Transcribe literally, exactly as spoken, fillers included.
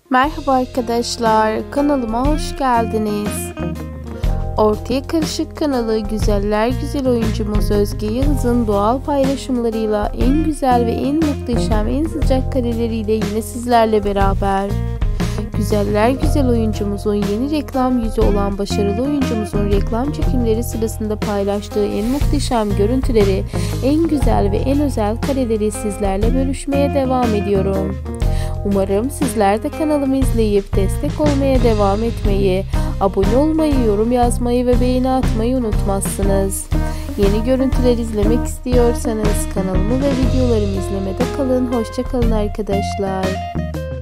Merhaba arkadaşlar, kanalıma hoş geldiniz. Ortaya Karışık kanalı güzeller güzel oyuncumuz Özge Yağız'ın doğal paylaşımlarıyla en güzel ve en muhteşem, en sıcak kareleriyle yine sizlerle beraber. Güzeller güzel oyuncumuzun yeni reklam yüzü olan başarılı oyuncumuzun reklam çekimleri sırasında paylaştığı en muhteşem görüntüleri, en güzel ve en özel kareleri sizlerle bölüşmeye devam ediyorum. Umarım sizler de kanalımı izleyip destek olmaya devam etmeyi, abone olmayı, yorum yazmayı ve beğeni atmayı unutmazsınız. Yeni görüntüler izlemek istiyorsanız kanalımı ve videolarımı izlemede kalın. Hoşça kalın arkadaşlar.